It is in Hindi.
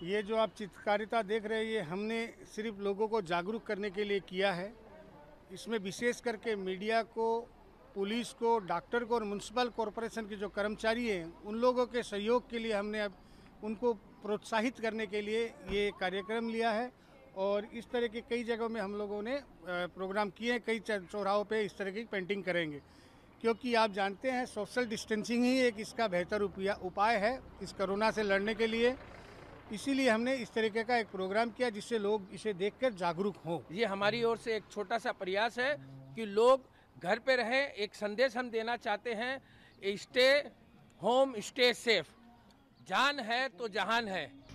ये जो आप चित्रकारिता देख रहे हैं, ये हमने सिर्फ लोगों को जागरूक करने के लिए किया है। इसमें विशेष करके मीडिया को, पुलिस को, डॉक्टर को और म्युनिसिपल कॉरपोरेशन के जो कर्मचारी हैं, उन लोगों के सहयोग के लिए हमने अब उनको प्रोत्साहित करने के लिए ये कार्यक्रम लिया है। और इस तरह की कई जगहों में हम लोगों ने प्रोग्राम किए हैं। कई चौराहों पे इस तरह की पेंटिंग करेंगे, क्योंकि आप जानते हैं सोशल डिस्टेंसिंग ही एक इसका बेहतर उपाय है इस कोरोना से लड़ने के लिए। इसीलिए हमने इस तरीके का एक प्रोग्राम किया जिससे लोग इसे देखकर जागरूक हों। ये हमारी ओर से एक छोटा सा प्रयास है कि लोग घर पे रहें। एक संदेश हम देना चाहते हैं, स्टे होम, स्टे सेफ। जान है तो जहान है।